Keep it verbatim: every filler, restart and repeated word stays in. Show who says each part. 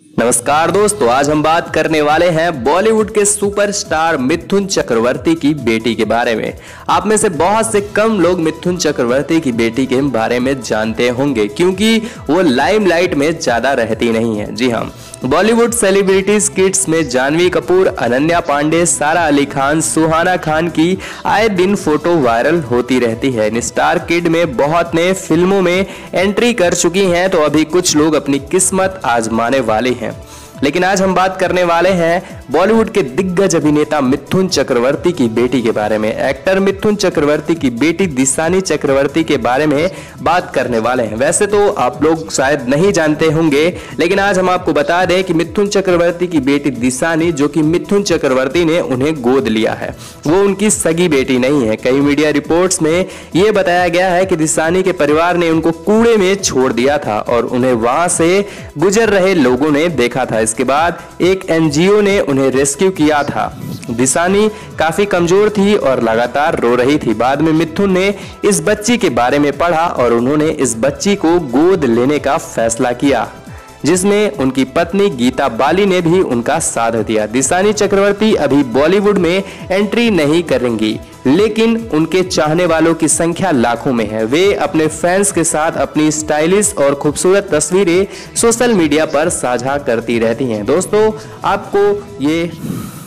Speaker 1: नमस्कार दोस्तों, आज हम बात करने वाले हैं बॉलीवुड के सुपरस्टार मिथुन चक्रवर्ती की बेटी के बारे में। आप में से बहुत से कम लोग मिथुन चक्रवर्ती की बेटी के बारे में जानते होंगे क्योंकि वो लाइमलाइट में ज्यादा रहती नहीं है। जी हाँ, बॉलीवुड सेलिब्रिटीज किड्स में जानवी कपूर, अनन्या पांडे, सारा अली खान, सुहाना खान की आए दिन फोटो वायरल होती रहती है। इन स्टार किड में बहुत ने फिल्मों में एंट्री कर चुकी हैं, तो अभी कुछ लोग अपनी किस्मत आजमाने वाले हैं। लेकिन आज हम बात करने वाले हैं बॉलीवुड के दिग्गज अभिनेता मिथुन चक्रवर्ती की बेटी के बारे में। एक्टर मिथुन चक्रवर्ती की बेटी दिशानी चक्रवर्ती के बारे में बात करने वाले हैं। वैसे तो आप लोग शायद नहीं जानते होंगे, लेकिन आज हम आपको बता दें कि मिथुन चक्रवर्ती की बेटी दिशानी, जो कि मिथुन चक्रवर्ती ने उन्हें गोद लिया है, वो उनकी सगी बेटी नहीं है। कई मीडिया रिपोर्ट्स में यह बताया गया है कि दिशानी के परिवार ने उनको कूड़े में छोड़ दिया था और उन्हें वहां से गुजर रहे लोगों ने देखा था। इसके बाद एक एनजीओ ने उन्हें रेस्क्यू किया था। दिशानी काफी कमजोर थी और लगातार रो रही थी। बाद में मिथुन ने इस बच्ची के बारे में पढ़ा और उन्होंने इस बच्ची को गोद लेने का फैसला किया, जिसमें उनकी पत्नी गीता बाली ने भी उनका साथ दिया। दिशानी चक्रवर्ती अभी बॉलीवुड में एंट्री नहीं करेंगी, लेकिन उनके चाहने वालों की संख्या लाखों में है। वे अपने फैंस के साथ अपनी स्टाइलिश और खूबसूरत तस्वीरें सोशल मीडिया पर साझा करती रहती हैं। दोस्तों, आपको ये